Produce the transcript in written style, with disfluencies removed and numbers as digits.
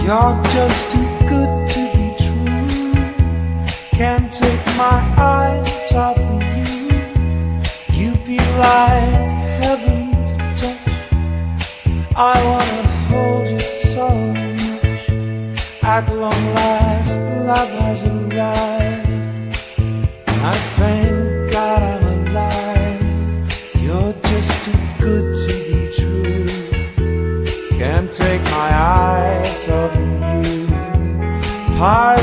You're just too good to be true. Can't take my eyes off of you. You'd be like heaven to touch. I wanna hold you so much. At long last, love has arrived. I thank God I'm alive. You're just too good to be true. Can't take my eyes off of you.